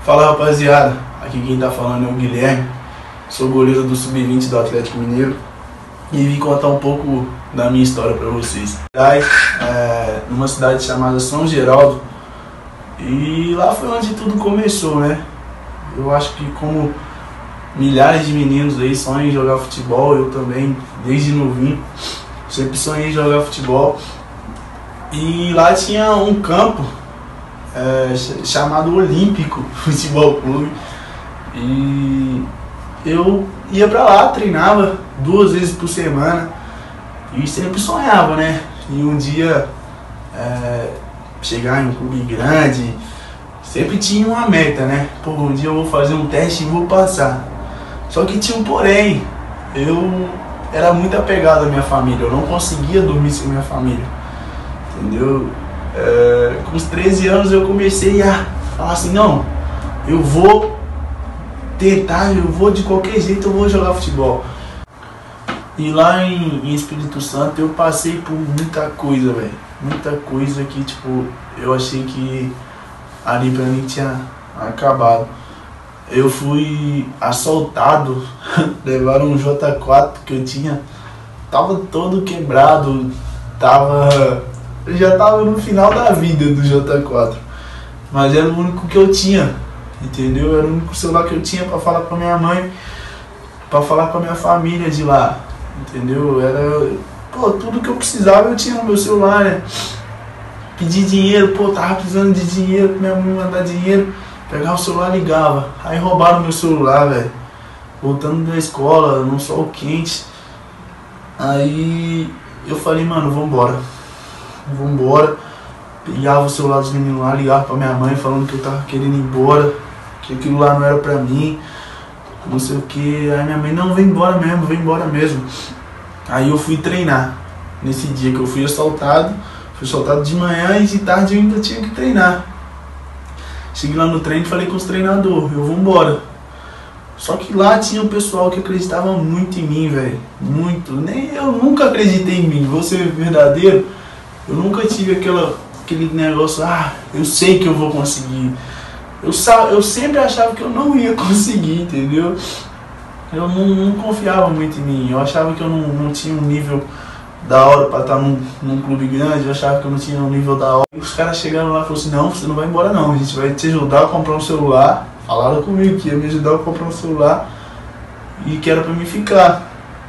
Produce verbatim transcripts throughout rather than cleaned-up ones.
Fala, rapaziada, aqui quem tá falando é o Guilherme, sou goleiro do sub vinte do Atlético Mineiro e vim contar um pouco da minha história pra vocês. É, numa cidade chamada São Geraldo, e lá foi onde tudo começou, né? Eu acho que como milhares de meninos aí sonham em jogar futebol, eu também, desde novinho, sempre sonhei em jogar futebol. E lá tinha um campo é, chamado Olímpico Futebol Clube, e eu ia pra lá, treinava duas vezes por semana e sempre sonhava, né? E um dia é, chegar em um clube grande, sempre tinha uma meta, né? Pô, um dia eu vou fazer um teste e vou passar. Só que tinha um porém, eu era muito apegado à minha família, eu não conseguia dormir sem minha família, entendeu? É, com os treze anos eu comecei a falar assim, não, eu vou tentar, eu vou de qualquer jeito, eu vou jogar futebol. E lá em, em Espírito Santo eu passei por muita coisa, velho, muita coisa que tipo, eu achei que ali pra mim tinha acabado. Eu fui assaltado, levaram um J quatro que eu tinha, tava todo quebrado, tava, eu já tava no final da vida do J quatro, mas era o único que eu tinha, entendeu? Era o único celular que eu tinha pra falar com a minha mãe, pra falar com a minha família de lá, entendeu? Era, pô, tudo que eu precisava eu tinha no meu celular, né? Pedir dinheiro, pô, tava precisando de dinheiro, pra minha mãe mandar dinheiro, pegar o celular, ligava. Aí roubaram meu celular, velho. Voltando da escola, num sol quente. Aí eu falei, mano, vambora. Vambora. Pegava o celular dos meninos lá, ligava pra minha mãe falando que eu tava querendo ir embora, que aquilo lá não era pra mim, não sei o que. Aí minha mãe, não, vem embora mesmo, vem embora mesmo. Aí eu fui treinar. Nesse dia que eu fui assaltado, fui assaltado de manhã e de tarde eu ainda tinha que treinar. Cheguei lá no treino e falei com os treinadores, eu vou embora. Só que lá tinha um pessoal que acreditava muito em mim, velho. Muito. Nem eu nunca acreditei em mim, vou ser verdadeiro. Eu nunca tive aquela, aquele negócio, ah, eu sei que eu vou conseguir. Eu, eu sempre achava que eu não ia conseguir, entendeu? Eu não, não confiava muito em mim. Eu achava que eu não, não tinha um nível da hora pra estar num, num clube grande, eu achava que eu não tinha um nível da hora. Os caras chegaram lá e falaram assim, não, você não vai embora não, a gente vai te ajudar a comprar um celular. Falaram comigo que ia me ajudar a comprar um celular e que era pra mim ficar.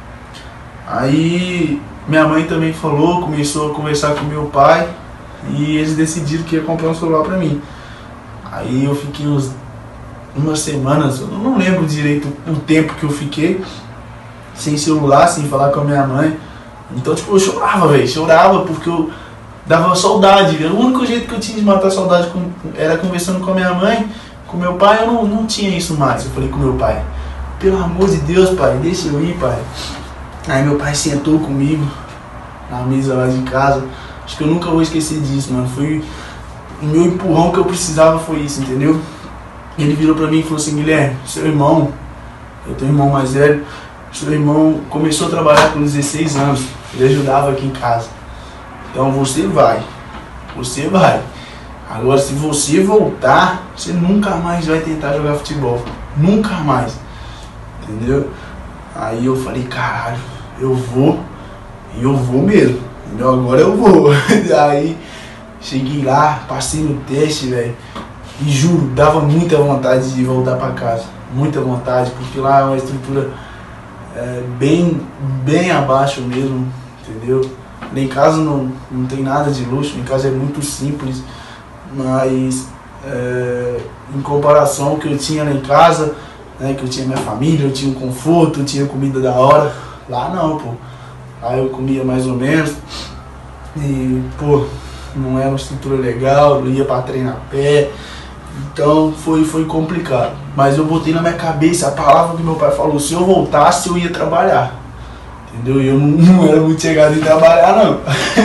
Aí minha mãe também falou, começou a conversar com meu pai e eles decidiram que ia comprar um celular pra mim. Aí eu fiquei uns, umas semanas, eu não lembro direito o tempo que eu fiquei sem celular, sem falar com a minha mãe. Então, tipo, eu chorava, velho, chorava porque eu dava saudade. O único jeito que eu tinha de matar a saudade com, era conversando com a minha mãe, com meu pai. Eu não, não tinha isso mais. Eu falei com meu pai, pelo amor de Deus, pai, deixa eu ir, pai. Aí meu pai sentou comigo na mesa lá de casa. Acho que eu nunca vou esquecer disso, mano. Foi o meu empurrão que eu precisava, foi isso, entendeu? Ele virou pra mim e falou assim, Guilherme, seu irmão, eu tenho um irmão mais velho, seu irmão começou a trabalhar com dezesseis anos, ele ajudava aqui em casa. Então você vai, você vai. Agora se você voltar, você nunca mais vai tentar jogar futebol. Nunca mais. Entendeu? Aí eu falei, caralho, eu vou, e eu vou mesmo. Entendeu? Agora eu vou. Aí cheguei lá, passei no teste, velho. E juro, dava muita vontade de voltar pra casa. Muita vontade, porque lá é uma estrutura É, bem, bem abaixo mesmo, entendeu? Lá em casa não, não tem nada de luxo, em casa é muito simples, mas é, em comparação ao que eu tinha lá em casa, né, que eu tinha minha família, eu tinha um conforto, eu tinha comida da hora, lá não, pô. Lá eu comia mais ou menos e, pô, não era uma estrutura legal, eu ia pra treinar a pé. Então foi, foi complicado, mas eu botei na minha cabeça a palavra que meu pai falou, se eu voltasse eu ia trabalhar, entendeu? E eu não, não era muito chegado em trabalhar não.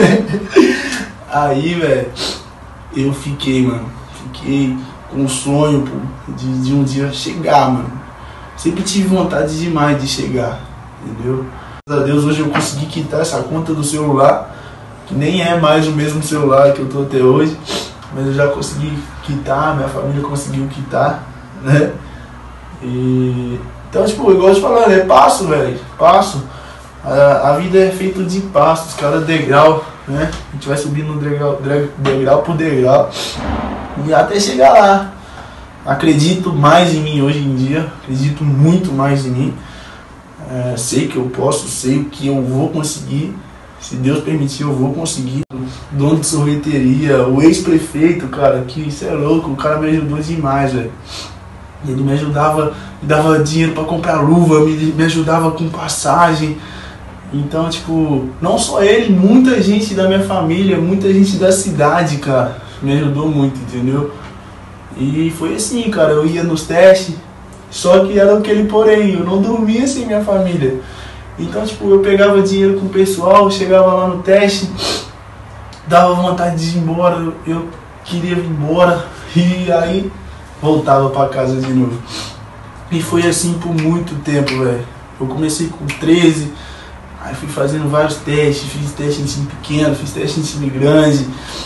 Aí, velho, eu fiquei, mano, fiquei com o sonho, pô, de, de um dia chegar, mano. Sempre tive vontade demais de chegar, entendeu? Graças a Deus hoje eu consegui quitar essa conta do celular, que nem é mais o mesmo celular que eu tô até hoje. Mas eu já consegui quitar, minha família conseguiu quitar. né? E, então, tipo, igual eu te falando, é passo, velho, passo. A, a vida é feita de passos, cada degrau, né? A gente vai subindo degrau, degrau por degrau e até chegar lá. Acredito mais em mim hoje em dia, acredito muito mais em mim. É, sei que eu posso, sei que eu vou conseguir. Se Deus permitir, eu vou conseguir. O dono de sorveteria, o ex-prefeito, cara, que isso é louco, o cara me ajudou demais, velho. Ele me ajudava, me dava dinheiro pra comprar luva, me, me ajudava com passagem. Então, tipo, não só ele, muita gente da minha família, muita gente da cidade, cara, me ajudou muito, entendeu? E foi assim, cara, eu ia nos testes, só que era aquele porém, eu não dormia sem minha família. Então, tipo, eu pegava dinheiro com o pessoal, chegava lá no teste, dava vontade de ir embora, eu, eu queria ir embora, e aí voltava pra casa de novo. E foi assim por muito tempo, velho. Eu comecei com treze, aí fui fazendo vários testes, fiz teste em time pequeno, fiz teste em time grande,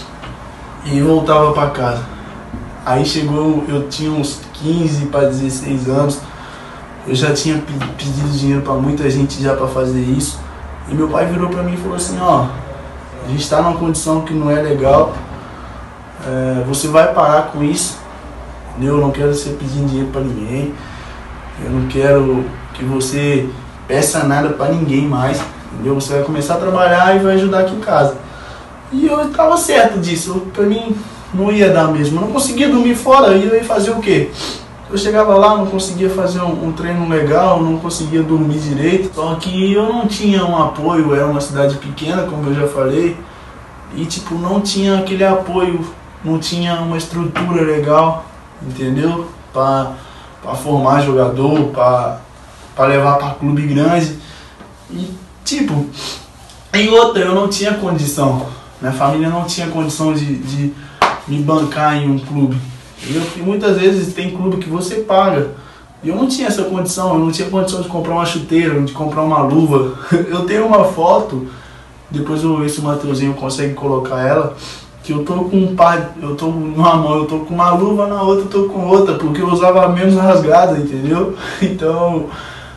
e voltava pra casa. Aí chegou, eu tinha uns quinze para dezesseis anos, eu já tinha pedido dinheiro para muita gente já para fazer isso. E meu pai virou para mim e falou assim, ó, a gente está numa condição que não é legal, é, você vai parar com isso, entendeu? Eu não quero você pedindo dinheiro para ninguém, eu não quero que você peça nada para ninguém mais, entendeu? Você vai começar a trabalhar e vai ajudar aqui em casa. E eu estava certo disso, para mim não ia dar mesmo, eu não conseguia dormir fora, eu ia fazer o quê? Eu chegava lá, não conseguia fazer um, um treino legal, não conseguia dormir direito, só que eu não tinha um apoio, era uma cidade pequena, como eu já falei, e tipo, não tinha aquele apoio, não tinha uma estrutura legal, entendeu? Para para formar jogador, para para levar para clube grande, e tipo, em outra, eu não tinha condição, minha família não tinha condição de, de me bancar em um clube. E muitas vezes tem clube que você paga. E eu não tinha essa condição, eu não tinha condição de comprar uma chuteira, de comprar uma luva. Eu tenho uma foto, depois eu vou ver se o Matheusinho consegue colocar ela, que eu tô com um par, eu tô numa mão, eu tô com uma luva, na outra eu tô com outra, porque eu usava menos rasgada, entendeu? Então,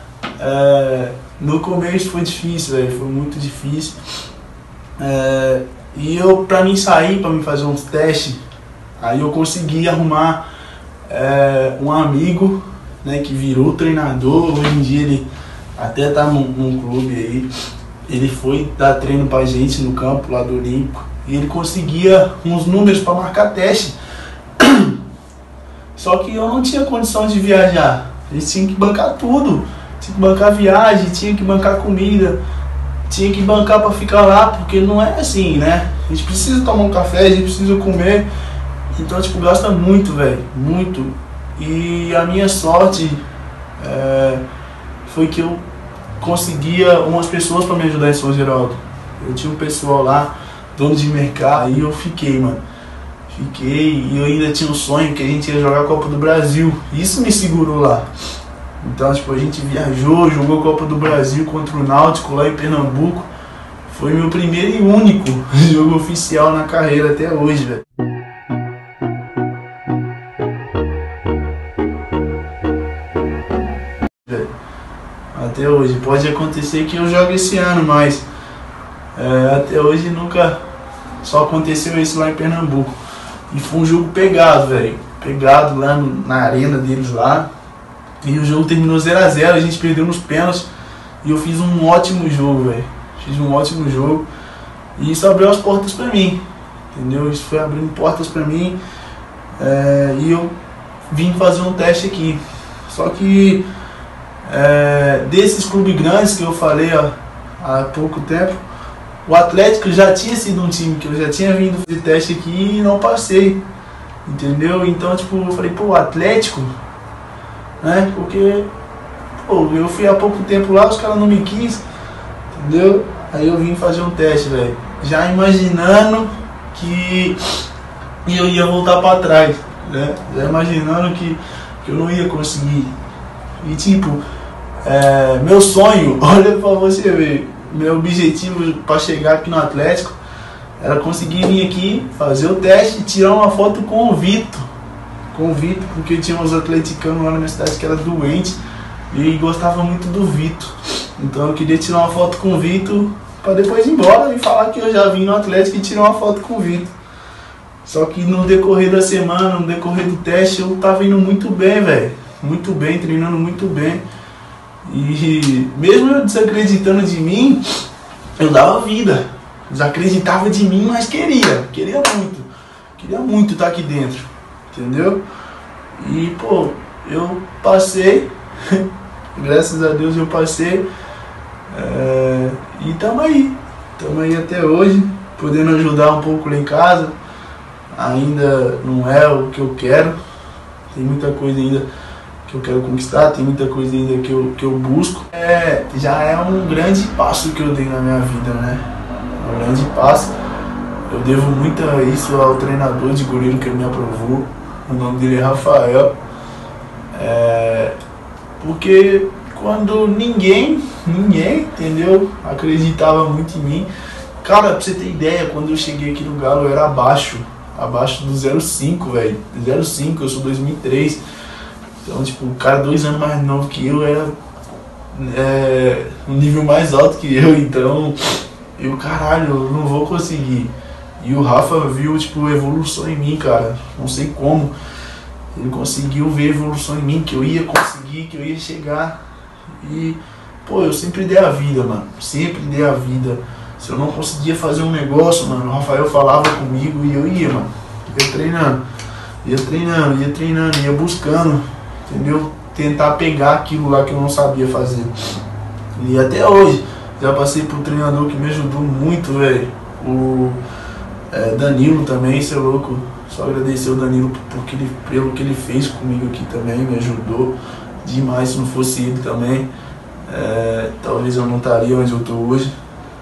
é, no começo foi difícil, véio, foi muito difícil. É, e eu, pra mim sair, pra mim fazer uns testes, aí eu consegui arrumar é, um amigo, né, que virou treinador. Hoje em dia ele até tá num, num clube aí. Ele foi dar treino pra gente no campo lá do Olímpico. E ele conseguia uns números para marcar teste. Só que eu não tinha condição de viajar. Eles tinham que bancar tudo. Tinha que bancar viagem, tinha que bancar comida, tinha que bancar para ficar lá, porque não é assim, né? A gente precisa tomar um café, a gente precisa comer. Então, tipo, gasta muito, velho, muito. E a minha sorte é, foi que eu conseguia umas pessoas para me ajudar em São Geraldo. Eu tinha um pessoal lá, dono de mercado, aí eu fiquei, mano. Fiquei, e eu ainda tinha um sonho que a gente ia jogar a Copa do Brasil. Isso me segurou lá. Então, tipo, a gente viajou, jogou a Copa do Brasil contra o Náutico lá em Pernambuco. Foi meu primeiro e único jogo oficial na carreira até hoje, velho. Até hoje. Pode acontecer que eu jogue esse ano, mas é, até hoje nunca só aconteceu isso lá em Pernambuco. E foi um jogo pegado, velho. Pegado lá no, na arena deles lá. E o jogo terminou zero a zero, a gente perdeu nos pênaltis. E eu fiz um ótimo jogo, velho. Fiz um ótimo jogo. E isso abriu as portas pra mim. Entendeu? Isso foi abrindo portas pra mim. É, e eu vim fazer um teste aqui. Só que é, desses clubes grandes que eu falei ó, há pouco tempo, o Atlético já tinha sido um time que eu já tinha vindo fazer teste aqui e não passei. Entendeu? Então, tipo, eu falei, pô, o Atlético, né? Porque, pô, eu fui há pouco tempo lá, os caras não me quis, entendeu? Aí eu vim fazer um teste, velho. Já imaginando que eu ia voltar pra trás, né? Já imaginando que, que eu não ia conseguir. E, tipo, é, meu sonho, olha pra você ver, meu objetivo para chegar aqui no Atlético era conseguir vir aqui, fazer o teste e tirar uma foto com o Vitor. com o Vitor, porque tinha uns atleticanos lá na minha cidade que era doente e gostava muito do Vitor. Então eu queria tirar uma foto com o Vitor para depois ir embora e falar que eu já vim no Atlético e tirar uma foto com o Vitor. Só que no decorrer da semana, no decorrer do teste, eu tava indo muito bem, velho. Muito bem, treinando muito bem. E mesmo eu desacreditando de mim, eu dava vida. Desacreditava de mim, mas queria. Queria muito. Queria muito estar aqui dentro. Entendeu? E, pô, eu passei. Graças a Deus eu passei. É, e tamo aí. Tamo aí até hoje. Podendo ajudar um pouco lá em casa. Ainda não é o que eu quero. Tem muita coisa ainda que eu quero conquistar, tem muita coisa ainda que eu, que eu busco. É, já é um grande passo que eu dei na minha vida, né? Um grande passo. Eu devo muito a isso ao treinador de goleiro que me aprovou. O nome dele é Rafael. É, porque quando ninguém, ninguém, entendeu? Acreditava muito em mim. Cara, pra você ter ideia, quando eu cheguei aqui no Galo eu era abaixo. Abaixo do zero cinco, velho. zero cinco, eu sou dois mil e três. Então, tipo, o cara dois anos mais novo que eu era é, um nível mais alto que eu. Então, eu, caralho, eu não vou conseguir. E o Rafa viu, tipo, evolução em mim, cara. Não sei como. Ele conseguiu ver evolução em mim, que eu ia conseguir, que eu ia chegar. E, pô, eu sempre dei a vida, mano. Sempre dei a vida. Se eu não conseguia fazer um negócio, mano, o Rafael falava comigo e eu ia, mano. Ia treinando, ia treinando, ia treinando, ia buscando, entendeu? Tentar pegar aquilo lá que eu não sabia fazer. E até hoje, já passei por um treinador que me ajudou muito, velho. O é, Danilo também, seu louco. Só agradecer o Danilo porque ele, pelo que ele fez comigo aqui também, me ajudou demais. Se não fosse ele também, é, talvez eu não estaria onde eu tô hoje.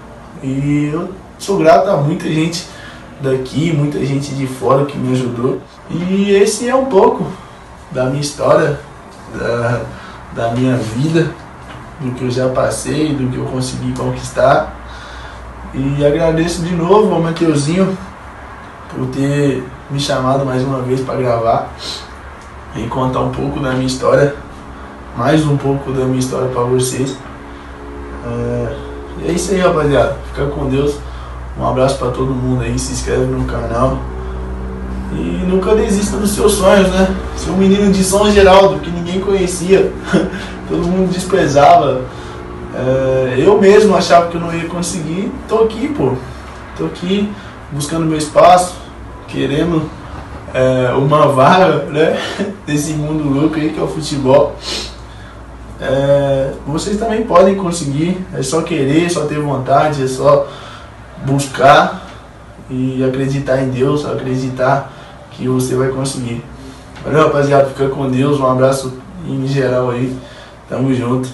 E eu sou grato a muita gente daqui, muita gente de fora que me ajudou. E esse é um pouco da minha história, da, da minha vida, do que eu já passei, do que eu consegui conquistar. E agradeço de novo ao Mateuzinho por ter me chamado mais uma vez para gravar e contar um pouco da minha história, mais um pouco da minha história para vocês. É... E é isso aí, rapaziada. Fica com Deus. Um abraço pra todo mundo aí. Se inscreve no canal. E nunca desista dos seus sonhos, né? Ser um menino de São Geraldo que ninguém conhecia. Todo mundo desprezava. É, eu mesmo achava que eu não ia conseguir. Tô aqui, pô. Tô aqui buscando meu espaço. Querendo é, uma vaga, né? Desse mundo louco aí que é o futebol. É, vocês também podem conseguir, é só querer, é só ter vontade, é só buscar e acreditar em Deus, acreditar que você vai conseguir. Valeu, rapaziada, fica com Deus, um abraço em geral aí, tamo junto.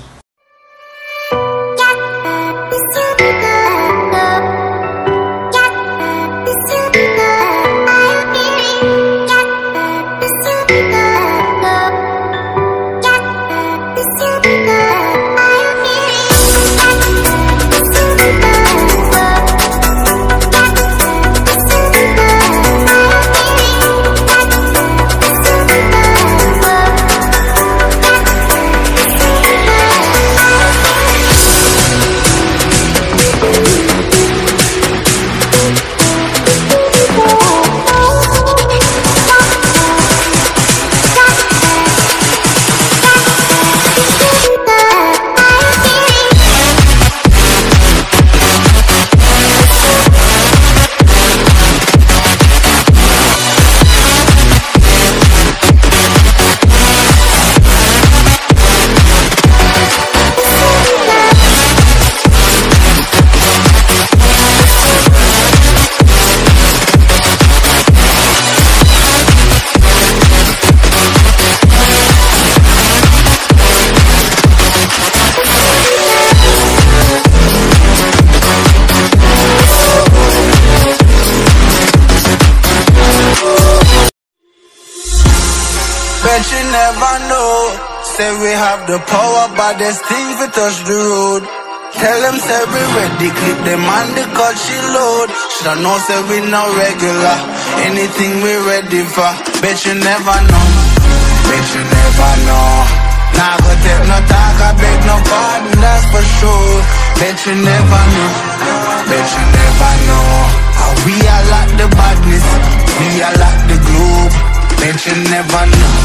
Bet you never know. Say we have the power, but there's things we touch the road. Tell them say we ready, clip them on the cut she load. Shoulda know say we no regular, anything we ready for. Bet you never know, bet you never know. Nah go take no talk, I beg no pardon, that's for sure. Bet you never know, bet you never know. How we are like the badness, we are like the globe. Bet you never know,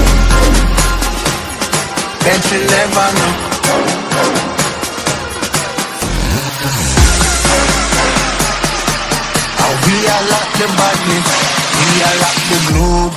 bet you never know. We are like the badness, we are like the globe.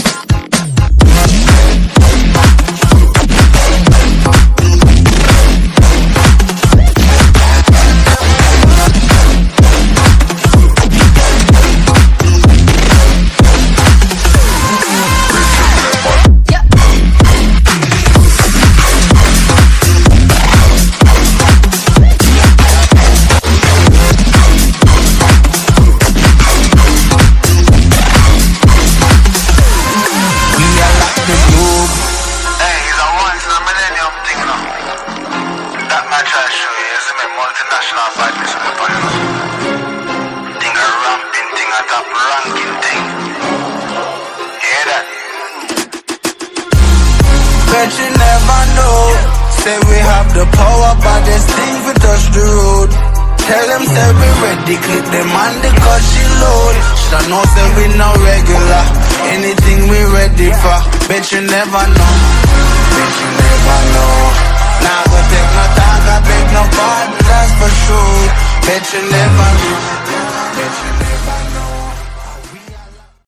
Multinational badness on the panel. Thing a ramping thing, a top ranking thing. Hear that? Bet you never know. Say we have the power, but this thing we touch the road. Tell them say we ready, clip them on the cut she load. Shoulda know say we no regular, anything we ready for. Bet you never know.